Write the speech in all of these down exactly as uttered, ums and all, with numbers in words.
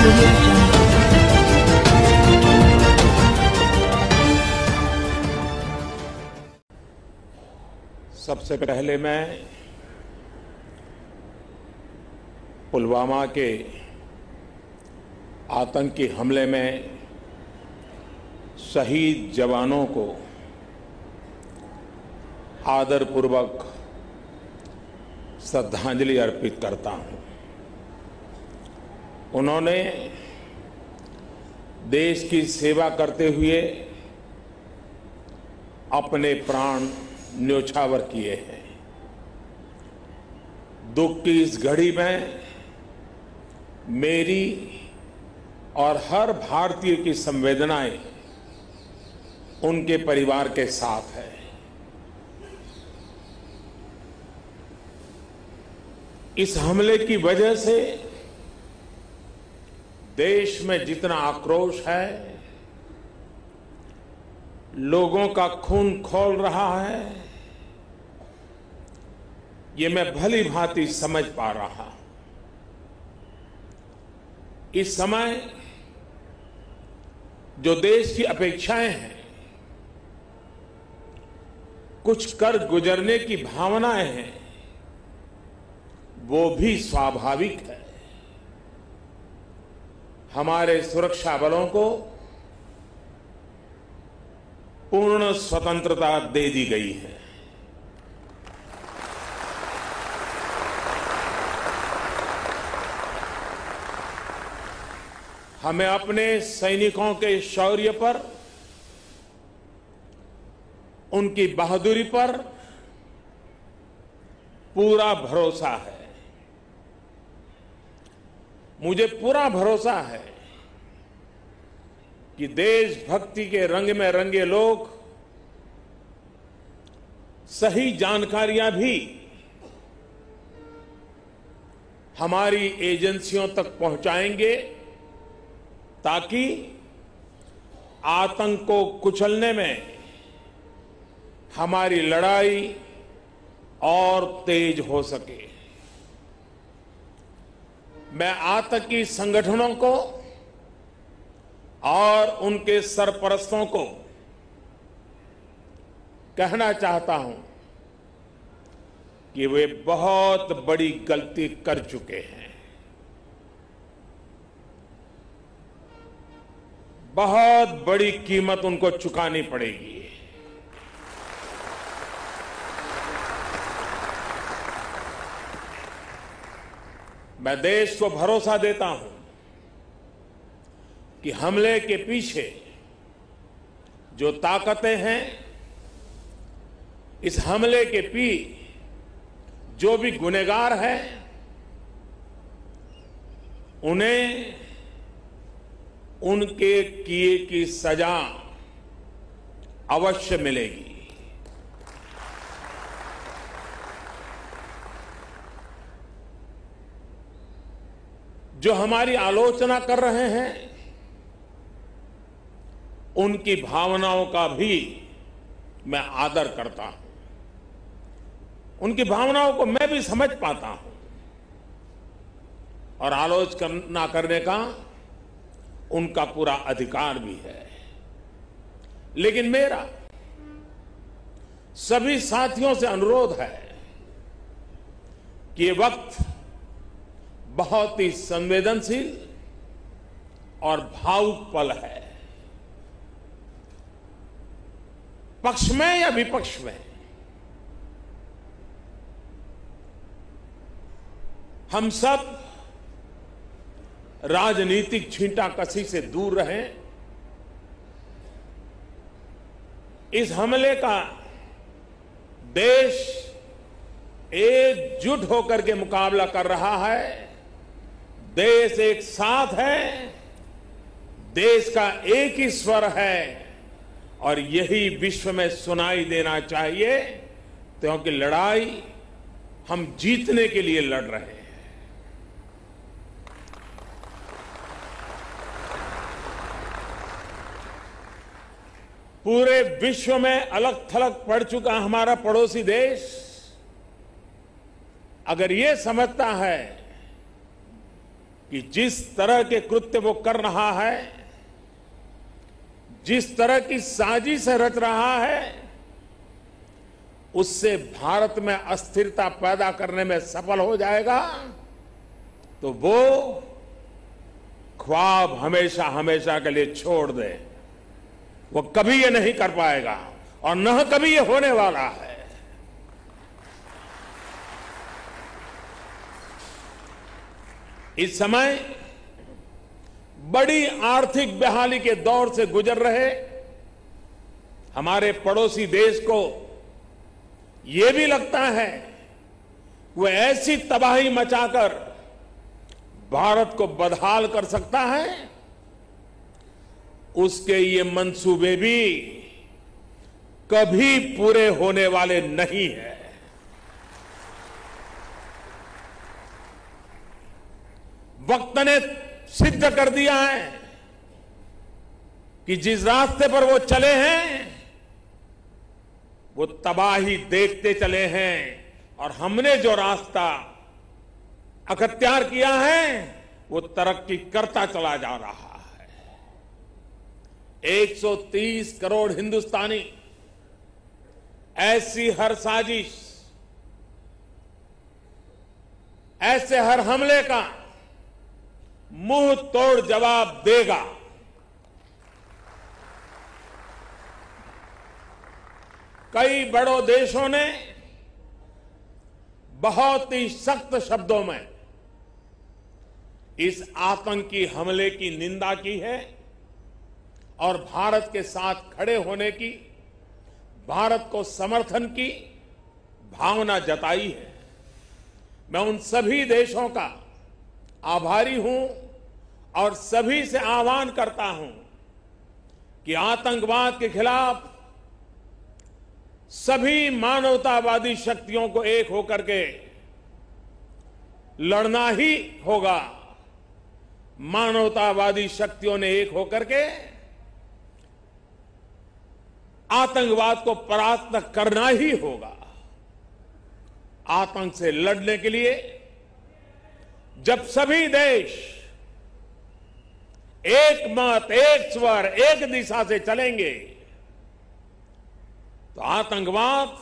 audio jungle. सबसे पहले मैं पुलवामा के आतंकी हमले में शहीद जवानों को आदरपूर्वक श्रद्धांजलि अर्पित करता हूं। उन्होंने देश की सेवा करते हुए अपने प्राण न्योछावर किए हैं। दुख की इस घड़ी में मेरी और हर भारतीय की संवेदनाएं उनके परिवार के साथ है। इस हमले की वजह से देश में जितना आक्रोश है, लोगों का खून खौल रहा है, ये मैं भली भांति समझ पा रहा हूं। इस समय जो देश की अपेक्षाएं हैं, कुछ कर गुजरने की भावनाएं हैं, वो भी स्वाभाविक है। हमारे सुरक्षा बलों को पूर्ण स्वतंत्रता दे दी गई है। हमें अपने सैनिकों के शौर्य पर, उनकी बहादुरी पर पूरा भरोसा है। मुझे पूरा भरोसा है कि देशभक्ति के रंग में रंगे लोग सही जानकारियां भी हमारी एजेंसियों तक पहुंचाएंगे, ताकि आतंक को कुचलने में हमारी लड़ाई और तेज हो सके। मैं आतंकी संगठनों को और उनके सरपरस्तों को कहना चाहता हूं कि वे बहुत बड़ी गलती कर चुके हैं। बहुत बड़ी कीमत उनको चुकानी पड़ेगी। मैं देश को भरोसा देता हूं कि हमले के पीछे जो ताकतें हैं, इस हमले के पी जो भी गुनहगार हैं, उन्हें उनके किए की सजा अवश्य मिलेगी। जो हमारी आलोचना कर रहे हैं, उनकी भावनाओं का भी मैं आदर करता हूं। उनकी भावनाओं को मैं भी समझ पाता हूं और आलोचना करने का उनका पूरा अधिकार भी है। लेकिन मेरा सभी साथियों से अनुरोध है कि ये वक्त बहुत ही संवेदनशील और भावुक पल है। पक्ष में या विपक्ष में, हम सब राजनीतिक छींटाकशी से दूर रहें। इस हमले का देश एकजुट होकर के मुकाबला कर रहा है। देश एक साथ है, देश का एक ही स्वर है और यही विश्व में सुनाई देना चाहिए, क्योंकि लड़ाई हम जीतने के लिए लड़ रहे हैं। पूरे विश्व में अलग थलग पड़ चुका हमारा पड़ोसी देश अगर ये समझता है कि जिस तरह के कृत्य वो कर रहा है, जिस तरह की साजिश रच रहा है, उससे भारत में अस्थिरता पैदा करने में सफल हो जाएगा, तो वो ख्वाब हमेशा हमेशा के लिए छोड़ दे। वो कभी ये नहीं कर पाएगा और न कभी ये होने वाला है। इस समय बड़ी आर्थिक बहाली के दौर से गुजर रहे हमारे पड़ोसी देश को यह भी लगता है वो ऐसी तबाही मचाकर भारत को बदहाल कर सकता है, उसके ये मंसूबे भी कभी पूरे होने वाले नहीं हैं। वक्त ने सिद्ध कर दिया है कि जिस रास्ते पर वो चले हैं वो तबाही देखते चले हैं, और हमने जो रास्ता अख्तियार किया है वो तरक्की करता चला जा रहा है। एक सौ तीस करोड़ हिंदुस्तानी ऐसी हर साजिश, ऐसे हर हमले का मुंह तोड़ जवाब देगा। कई बड़ों देशों ने बहुत ही सख्त शब्दों में इस आतंकी हमले की निंदा की है और भारत के साथ खड़े होने की, भारत को समर्थन की भावना जताई है। मैं उन सभी देशों का आभारी हूं और सभी से आह्वान करता हूं कि आतंकवाद के खिलाफ सभी मानवतावादी शक्तियों को एक होकर के लड़ना ही होगा। मानवतावादी शक्तियों ने एक होकर के आतंकवाद को परास्त करना ही होगा। आतंक से लड़ने के लिए जब सभी देश एक मत, एक स्वर, एक दिशा से चलेंगे तो आतंकवाद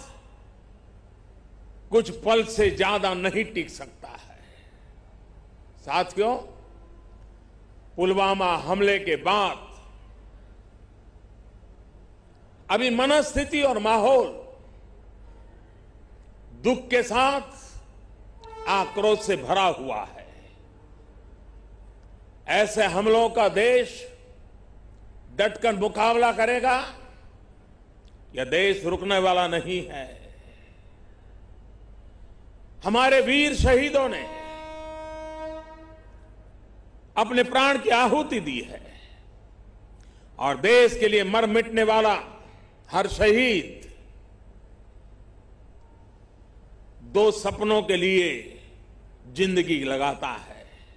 कुछ पल से ज्यादा नहीं टिक सकता है। साथियों, पुलवामा हमले के बाद अभी मनस्थिति और माहौल दुख के साथ आक्रोश से भरा हुआ है। ऐसे हमलों का देश डटकर मुकाबला करेगा, यह देश रुकने वाला नहीं है। हमारे वीर शहीदों ने अपने प्राण की आहुति दी है और देश के लिए मर मिटने वाला हर शहीद दो सपनों के लिए जिंदगी लगाता है।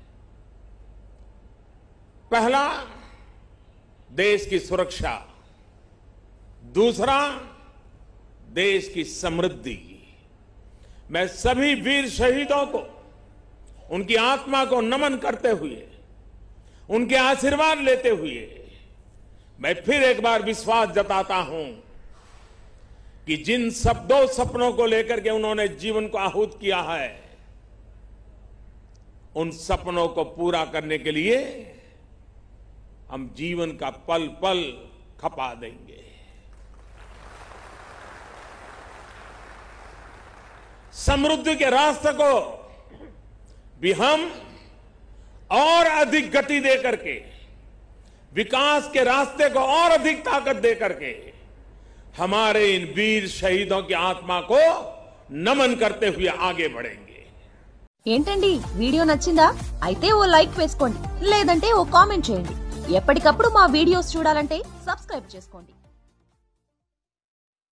पहला, देश की सुरक्षा, दूसरा, देश की समृद्धि। मैं सभी वीर शहीदों को उनकी आत्मा को नमन करते हुए, उनके आशीर्वाद लेते हुए मैं फिर एक बार विश्वास जताता हूं कि जिन सब दो सपनों को लेकर के उन्होंने जीवन को आहूत किया है, उन सपनों को पूरा करने के लिए हम जीवन का पल पल खपा देंगे। समृद्धि के रास्ते को भी हम और अधिक गति दे करके, विकास के रास्ते को और अधिक ताकत दे करके हमारे इन वीर शहीदों की आत्मा को नमन करते हुए आगे बढ़ेंगे। ఏంటండి వీడియో నచ్చిందా? అయితే ఓ లైక్ వేసుకోండి, లేదంటే ఓ కామెంట్ చేయండి. ఎప్పటికప్పుడు మా వీడియోస్ చూడాలంటే సబ్స్క్రైబ్ చేసుకోండి.